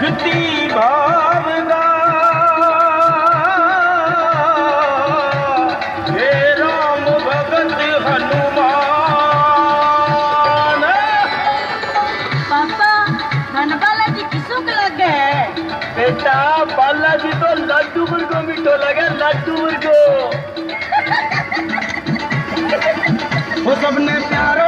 भक्ति भावना हे राम भगत हनुमान। पापा खाना बालाजी किसको लगे? बेटा बालाजी तो लड्डू मुर्गो मीठो लगे, लड्डू मुर्गो। वो सबने प्यारो